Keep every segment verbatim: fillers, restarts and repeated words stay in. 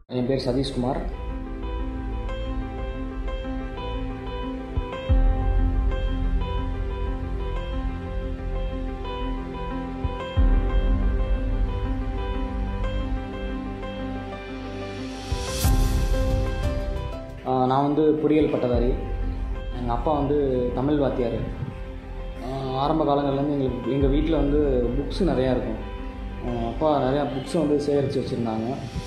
என் பேர் சதீஷ்குமார். நான் வந்து பொறியியல் பட்டதாரி. எங்கள் அப்பா வந்து தமிழ் வாத்தியார். ஆரம்ப காலங்கள்லேருந்து எங்களுக்கு எங்கள் வீட்டில் வந்து புக்ஸ் நிறையா இருக்கும். அப்பா நிறையா புக்ஸை வந்து சேகரித்து வச்சுருந்தாங்க.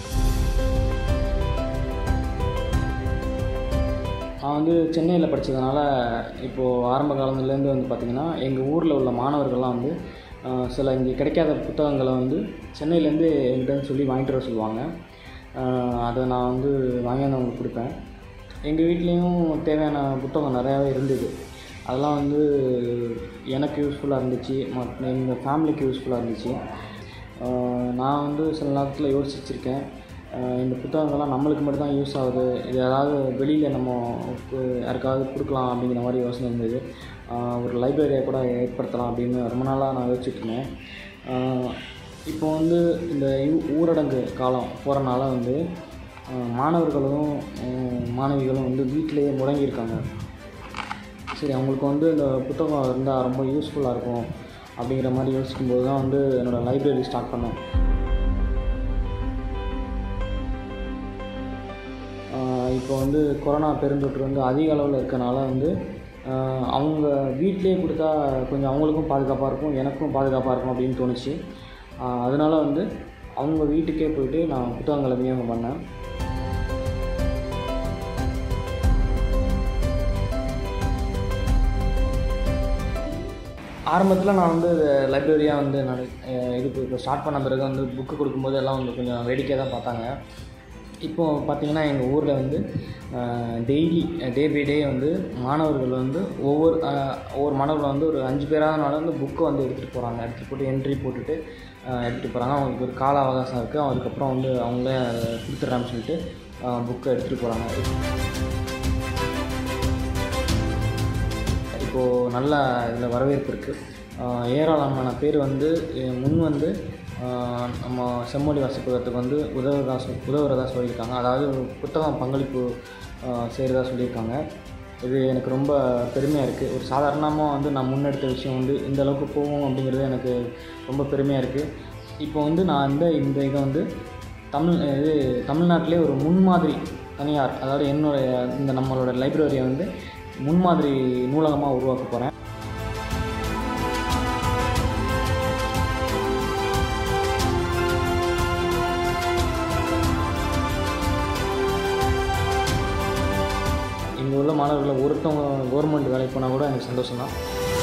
நான் வந்து சென்னையில் படித்ததுனால இப்போது ஆரம்ப காலங்கள்லேருந்து வந்து பார்த்திங்கன்னா எங்கள் ஊரில் உள்ள மாணவர்கள்லாம் வந்து சில இங்கே கிடைக்காத புத்தகங்களை வந்து சென்னையிலேருந்து எங்கிட்ட சொல்லி வாங்கிட்டு வர சொல்லுவாங்க. அதை நான் வந்து வாங்கி வந்து அவங்களுக்கு கொடுப்பேன். எங்கள் வீட்லேயும் தேவையான புத்தகம் நிறையாவே இருந்தது. அதெல்லாம் வந்து எனக்கு யூஸ்ஃபுல்லாக இருந்துச்சு, மற்ற எங்கள் ஃபேமிலிக்கு யூஸ்ஃபுல்லாக இருந்துச்சு. நான் வந்து சில நேரத்தில் யோசிச்சிருக்கேன், இந்த புத்தகங்கள்லாம் நம்மளுக்கு மட்டும் தான் யூஸ் ஆகுது, இது ஏதாவது வெளியில் நம்ம யாருக்காவது கொடுக்கலாம் அப்படிங்கிற மாதிரி யோசனை இருந்தது. ஒரு லைப்ரரியை கூட ஏற்படுத்தலாம் அப்படின்னு ரொம்ப நாளாக நான் யோசிச்சுட்ருந்தேன். இப்போ வந்து இந்த ஊரடங்கு காலம் போகிறனால வந்து மாணவர்களும் மாணவிகளும் வந்து வீட்டிலேயே முடங்கியிருக்காங்க. சரி, அவங்களுக்கு வந்து இந்த புத்தகம் இருந்தால் ரொம்ப யூஸ்ஃபுல்லாக இருக்கும் அப்படிங்கிற மாதிரி யோசிக்கும்போது தான் வந்து என்னோடய லைப்ரரி ஸ்டார்ட் பண்ணேன். இப்போ வந்து கொரோனா பெருந்தொற்று வந்து அதிக அளவில் இருக்கனால வந்து அவங்க வீட்டிலே கொடுத்தா கொஞ்சம் அவங்களுக்கும் பாதுகாப்பாக இருக்கும், எனக்கும் பாதுகாப்பாக இருக்கும் அப்படின்னு தோணுச்சு. அதனால் வந்து அவங்க வீட்டுக்கே போய்ட்டு நான் புத்தகங்களை விநியோகம் பண்ணேன். ஆரம்பத்தில் நான் வந்து லைப்ரரியாக வந்து நான் இதுக்கு இப்போ ஸ்டார்ட் பண்ண பிறகு வந்து புக்கு கொடுக்கும்போது எல்லாம் வந்து கொஞ்சம் வேடிக்கையாக தான் பார்த்தாங்க. இப்போது பார்த்திங்கன்னா எங்கள் ஊரில் வந்து டெய்லி டே பை டே வந்து மாணவர்கள் வந்து ஒவ்வொரு ஒவ்வொரு மாணவர்கள் வந்து ஒரு அஞ்சு பேராதனால வந்து புக்கை வந்து எடுத்துகிட்டு போகிறாங்க. எடுத்துகிட்டு போட்டு என்ட்ரி போட்டுட்டு எடுத்துகிட்டு போகிறாங்க. அவங்களுக்கு ஒரு கால அவகாசம் இருக்குது, அதுக்கப்புறம் வந்து அவங்களே கொடுத்துட்றான்னு சொல்லிட்டு புக்கை எடுத்துகிட்டு போகிறாங்க. இப்போது நல்ல இதில் வரவேற்பு இருக்குது. ஏராளமான பேர் வந்து முன் வந்து நம்ம செம்மொழி வாசிப்பதற்கு வந்து உதவுறதா சொல் உதவுறதா சொல்லியிருக்காங்க. அதாவது புத்தகம் பங்களிப்பு செய்கிறதா சொல்லியிருக்காங்க. இது எனக்கு ரொம்ப பெருமையாக இருக்குது. ஒரு சாதாரணமாக வந்து நான் முன்னெடுத்த விஷயம் வந்து இந்த அளவுக்கு போகும் அப்படிங்கிறது எனக்கு ரொம்ப பெருமையாக இருக்குது. இப்போ வந்து நான் இந்த இந்த இதை வந்து தமிழ் இது தமிழ்நாட்டிலே ஒரு முன்மாதிரி தனியார், அதாவது என்னுடைய இந்த நம்மளோட லைப்ரரியை வந்து முன்மாதிரி நூலகமாக உருவாக்க போகிறேன். இங்கே உள்ள மாணவர்களை ஒருத்தவங்க கவர்மெண்ட் வேலைக்கு போனால் கூட எனக்கு சந்தோஷம் தான்.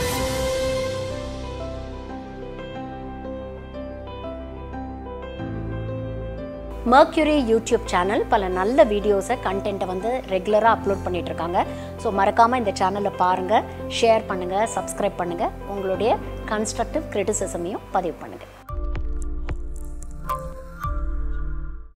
Mercury யூடியூப் சேனல் பல நல்ல வீடியோஸை கண்டென்ட்டை வந்து ரெகுலராக அப்லோட் பண்ணிகிட்டு இருக்காங்க. ஸோ மறக்காமல் இந்த சேனலை பாருங்கள், ஷேர் பண்ணுங்கள், சப்ஸ்கிரைப் பண்ணுங்கள், உங்களுடைய கன்ஸ்ட்ரக்டிவ் கிரிட்டிசிசமையும் பதிவு பண்ணுங்கள்.